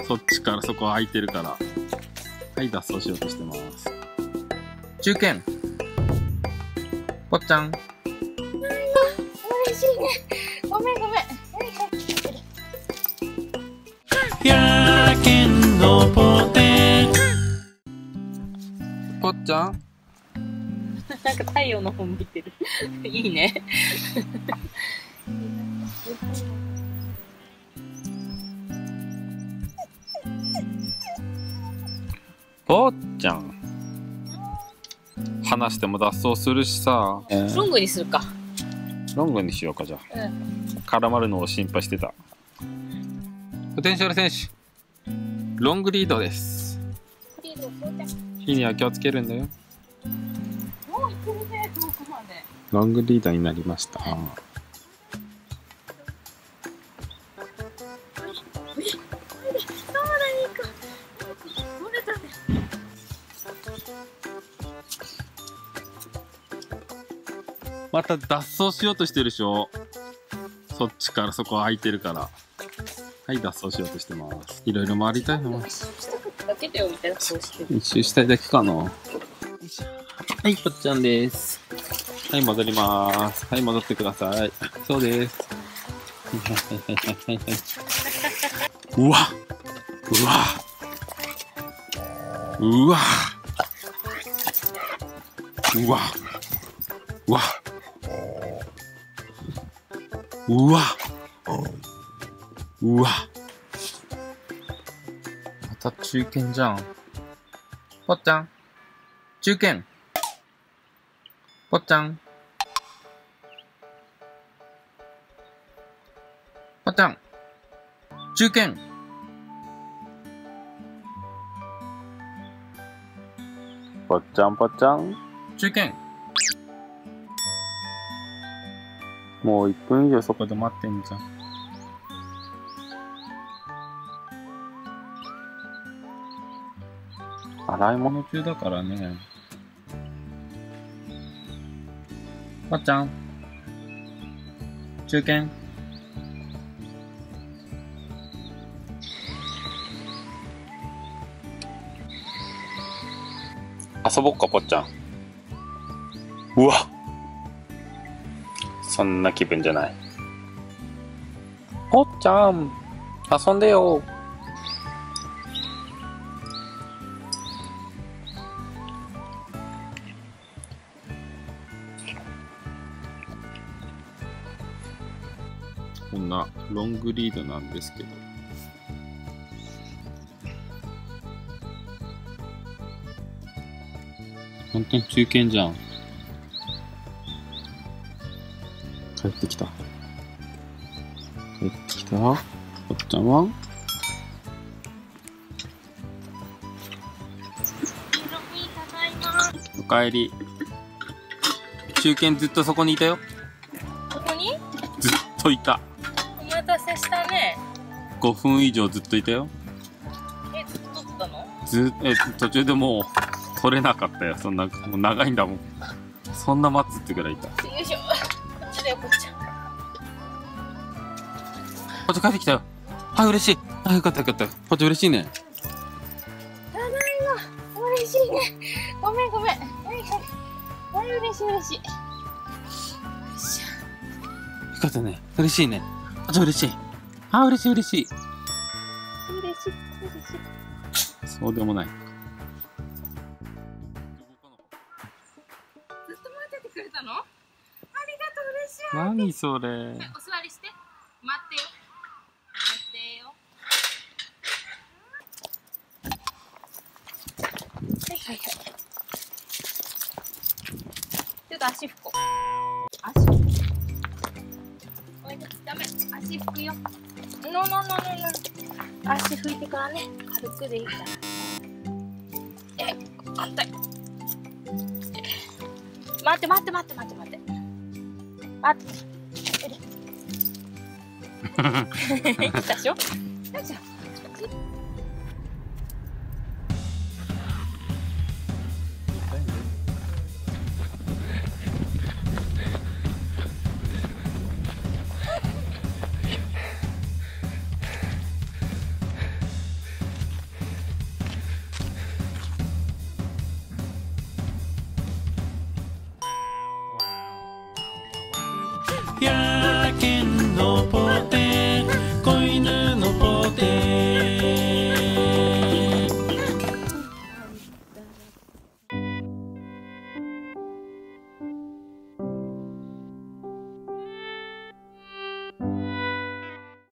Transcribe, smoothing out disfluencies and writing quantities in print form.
そっちからそこ空いてるから。はい、脱走しようとしてます。中堅ぽっちゃん。 嬉しいね。ごめんごめん。 やけんのポテぽっちゃん。 なんか太陽の方向いてる。いいね。 ぽっちゃん。話しても脱走するしさ。 ロングにするか。 ロングにしようか、じゃあ。 うん。 絡まるのを心配してた。ポテンシャル選手。ロングリードです。火には気をつけるんだよ。 もう行ってるね、遠くまで。 ロングリードになりました。また脱走しようとしてるでしょ。そっちからそこ空いてるから。はい、脱走しようとしてます。いろいろ回りたいの。 一周したかっただけだよみたいな顔してる。 一周したいだけかな。はい、ぽっちゃんです。はい、戻ります。はい、戻ってください。そうです。うわうわうわうわうわうわうわ、また中堅じゃん。ぽっちゃん中堅ぽっちゃんぽっちゃん中堅ぽっちゃんぽっちゃん中堅。もう1分以上そこで待ってんじゃん。洗い物中だからね。ぽっちゃん中堅遊ぼっか、ぽっちゃん。うわ、そんな気分じゃない。ぽっちゃん遊んでよ。こんなロングリードなんですけど、本当に中堅じゃん。帰ってきた。帰ってきた。ぽっちゃんはおかえり。中堅ずっとそこにいたよ。 ここにずっといた。 お待たせしたね。 5分以上ずっといたよ。 ずっと撮ったの？ 途中でもう取れなかったよ。そんな、もう長いんだもん。そんな待つってぐらいいた。 よいしょ。こっちだよ、こっち。 こっち帰ってきたよ。あ、嬉しい。あ、よかったよかった。こっち嬉しいね。 ただいま。嬉しいね。ごめんごめん。はいはい。はい、嬉しい嬉しい。よいしょ。 よかったね。嬉しいね。こっち嬉しい。あ、嬉しい嬉しい。 嬉しい嬉しい。 そうでもない。 ずっと待っててくれたの？ありがとう、嬉しい。 何それ。 お座りして。待ってよ。待ってよ。はいはいはい。ちょっと足拭こう。足拭く。おいで、ダメ。足拭くよ。ノーノーノーノーノー。足拭いてからね。軽くでいいから。反対。待って待って待って待って待って。待って。来たでしょ？よいしょ。 やけんど